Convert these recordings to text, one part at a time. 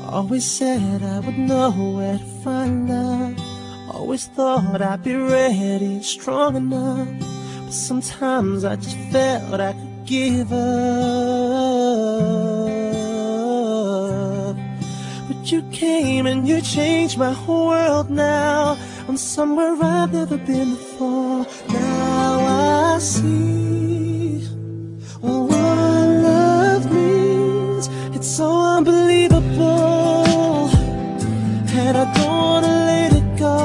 Always said I would know where to find love. Always thought I'd be ready and strong enough. But sometimes I just felt I could give up. But you came and you changed my whole world now. I'm somewhere I've never been before. Now I see what love means. It's so unbelievable, and I don't wanna let it go.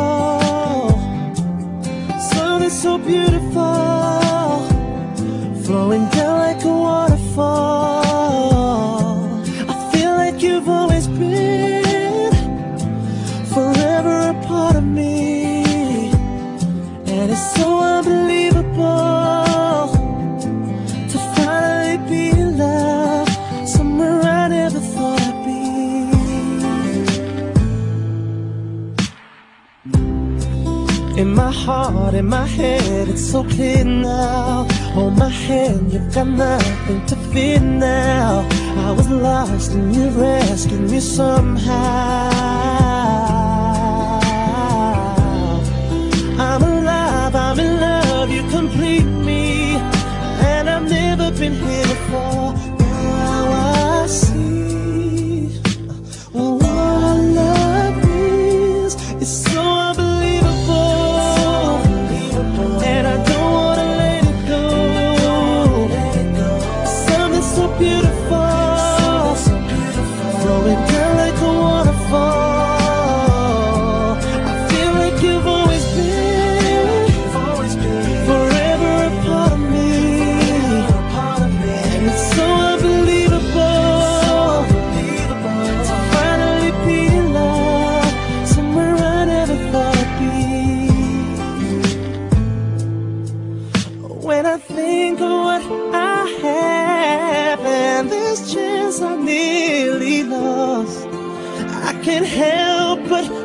Something so beautiful, flowing down like a waterfall. I feel like you've always been forever a part of me, and it's so unbelievable to finally be in love somewhere I never thought I'd be. In my heart, in my head, it's so clear now. Hold my hand, you've got nothing to fear now. I was lost and you rescued me somehow. I'm alive, I'm in love, you complete me, and I've never been here before. Now I see what love is. It's so unbelievable, and I don't wanna let it go. Something so beautiful, flowing down like a waterfall. I feel like you've always been forever a part of me, and it's so unbelievable to finally be in love somewhere I never thought I'd be. When I think of what I have and this chance I nearly lost, I can't help but